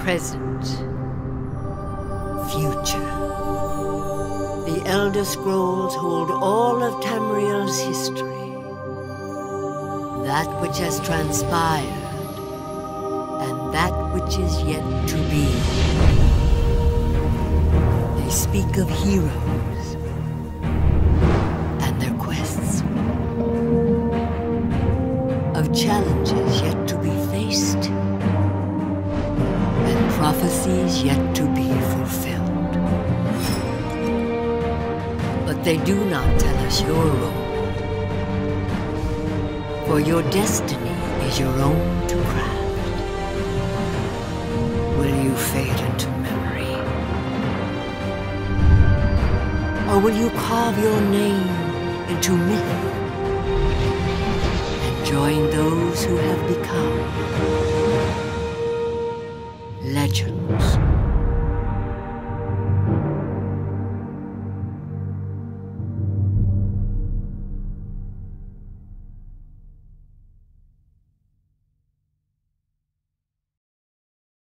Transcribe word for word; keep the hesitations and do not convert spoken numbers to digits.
present, future. The Elder Scrolls hold all of Tamriel's history, that which has transpired, and that which is yet to be. They speak of heroes and their quests, of challenges yet to be faced, and prophecies yet to be fulfilled. But they do not tell us your role, for your destiny is your own to craft. Will you fade into memory? Or will you carve your name into myth and join those who have become legends?